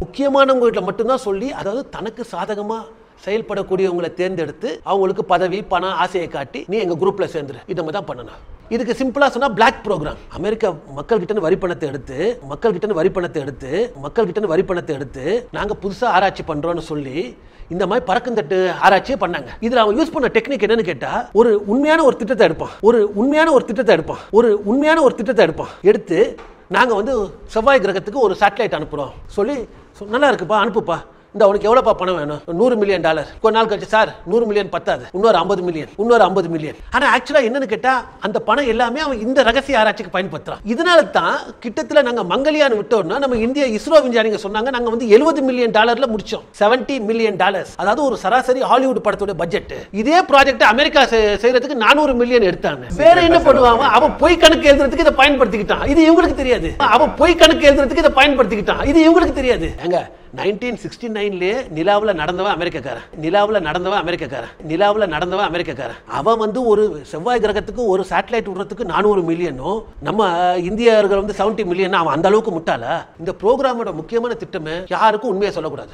முக்கியமானவங்க வீட்டில் மட்டும்தான் சொல்லி, அதாவது தனக்கு சாதகமாக செயல்படக்கூடியவங்களை தேர்ந்தெடுத்து அவங்களுக்கு பதவி பணம் ஆசையை காட்டி நீ எங்கள் குரூப்பில் சேர்ந்துரு, இதை மாதிரி தான் பண்ணணும். இதுக்கு சிம்பிளாக சொன்னால் பிளாக் ப்ரோக்ராம். அமெரிக்கா மக்கள்கிட்ட வரி பணத்தை எடுத்து நாங்கள் புதுசாக ஆராய்ச்சி பண்ணுறோன்னு சொல்லி இந்த மாதிரி பறக்கும் தட்டு ஆராய்ச்சியே பண்ணாங்க. இதில் அவன் யூஸ் பண்ண டெக்னிக் என்னன்னு கேட்டால், ஒரு உண்மையான ஒரு திட்டத்தை எடுப்பான். எடுத்து நாங்கள் வந்து செவ்வாய் கிரகத்துக்கு ஒரு சேட்டலைட் அனுப்புகிறோம் சொல்லி, நல்லா இருக்குப்பா அனுப்புப்பா, இந்த உனக்கு எவ்வளோப்பா பணம் வேணும், $100 மில்லியன். கொஞ்ச நாள் கழிச்சு சார் 100 மில்லியன் பத்தாது, இன்னொரு 50 மில்லியன். ஆனால் ஆக்சுவலாக என்னன்னு கேட்டால் அந்த பணம் எல்லாமே அவன் இந்த ரகசிய ஆராய்ச்சிக்கு பயன்படுத்துறான். இதனால தான் கிட்டத்தில் நாங்கள் மங்கள்யான் விட்டோம்னா நம்ம இந்திய இஸ்ரோ விஞ்ஞானிங்க சொன்னாங்க நாங்கள் வந்து $70 மில்லியன் முடிச்சோம். $70 மில்லியன், அதாவது ஒரு சராசரி ஹாலிவுட் படத்தோட பட்ஜெட். இதே ப்ராஜெக்ட் அமெரிக்கா செய்யறதுக்கு 400 மில்லியன் எடுத்தாங்க. வேற என்ன பண்ணுவாங்க, அவன் பொய் கணக்கு எழுதுறதுக்கு இதை பயன்படுத்திக்கிட்டான். இது இவங்களுக்கு தெரியாது. 1969 நிலாவில் நடந்தவன் அமெரிக்கக்காரன். அவன் வந்து ஒரு செவ்வாய் கிரகத்துக்கு ஒரு சேட்டலைட் விடுறதுக்கு 400 மில்லியனும் நம்ம இந்தியர்கள் வந்து 70 மில்லியன். அவன் அந்த அளவுக்கு முட்டாளா? இந்த ப்ரோக்ராமோட முக்கியமான திட்டமே யாருக்கும் உண்மையை சொல்லக்கூடாது.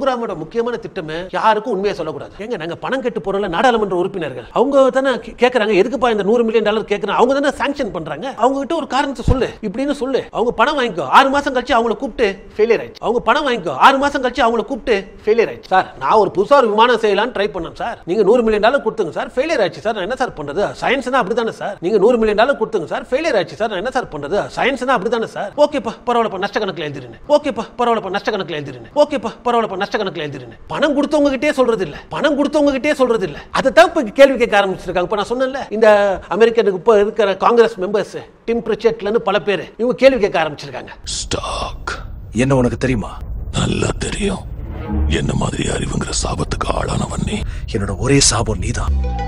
ஏங்க நாங்க பணம் கெட்டு போறல நாடாளுமன்ற உறுப்பினர்கள் அவங்க தானே கேட்கறாங்க, எதுக்குப்பா இந்த $100 மில்லியன் கேட்கறாங்க? அவங்க தானே சாங்ஷன் பண்றாங்க. அவங்க கிட்ட ஒரு காரணத்தை சொல்லு, இப்படின்னு சொல்லு. அவங்க பணம் வாங்கிக்கோ, 6 மாசம் கழிச்சு அவங்களை கூப்பிட்டு ஃபெயிலியர் ஆயிடுச்சு. அவங்க பணம் வாங்கிக்கோ, 6 மாசம் கழிச்சு அவங்களை கூப்பிட்டு ஃபெயிலியர் ஆயிடுச்சு. சார் நான் ஒரு புதுசா ஒரு விமானம் செய்யலாம்னு ட்ரை பண்ணேன் சார், நீங்க $100 மில்லியன் கொடுத்துங்க சார், ஃபெயிலியர் ஆயிடுச்சு சார், நான் என்ன சார் பண்றது? சயின்ஸ்னா அப்படிதானே சார், நீங்க $100 மில்லியன் கொடுத்துங்க சார், ஃபெயிலியர் ஆயிடுச்சு சார், நான் என்ன சார் பண்றது? சயின்ஸ்னா அப்படிதானே சார். ஓகேப்பா பரவாயில்லப்பா நஷ்ட கணக்குல எழுதிருங்க. பணம் கொடுத்தவங்க கிட்டே சொல்றது இல்ல. அதை தான் கேள்வி கேட்க ஆரம்பிச்சிருக்காங்க. இப்ப நான் சொன்னேன்ல, இந்த அமெரிக்கனுக்கு இப்ப இருக்கிற காங்கிரஸ் மெம்பர்ஸ் டிம் பிரிச்செட்லன்னு பல பேர் இவங்க கேள்வி கேட்க ஆரம்பிச்சிருக்காங்க. ஸ்டாக் என்ன உனக்கு தெரியுமா? நல்லா தெரியும். என்ன மாதிரி அறிவுங்கிற சாபத்துக்கு ஆளானவன் நீ. என்னோட ஒரே சாபம் நீதான்.